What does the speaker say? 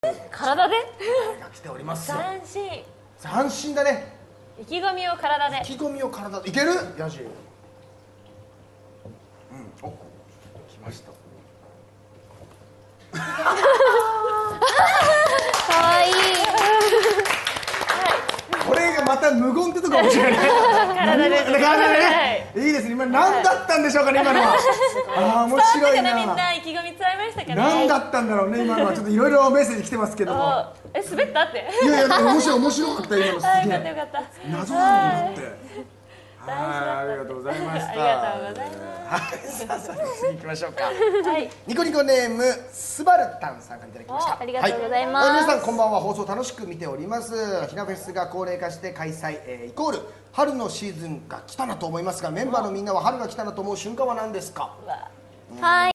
体でが来ておりますよ。 斬新。 斬新だね。 意気込みを体で。 意気込みを体でいける？ヤジ。お、来ました。 かわいい。 これがまた無言ってとこ面白いね。 体で。 体でね。いいですね。今何だったんでしょうかね、今のは。ああ、面白いな。 みんな意気込み伝えましたかね。 何だったんだろうね、今のは。ちょっといろいろメッセージ来てますけども。 滑ったって。 いやいや、面白かった今のすげえ。 よかった。 謎なんだって。はい、ありがとうございました。 ありがとうございます。 はい、さあ次行きましょうか。 はい。 ニコニコネームスバルタンさんからいただきました。 ありがとうございます。 皆さんこんばんは。放送楽しく見ております。ひなフェスが高齢化して開催、イコール春のシーズンが来たなと思いますが、メンバーのみんなは春が来たなと思う瞬間は何ですか？ はい。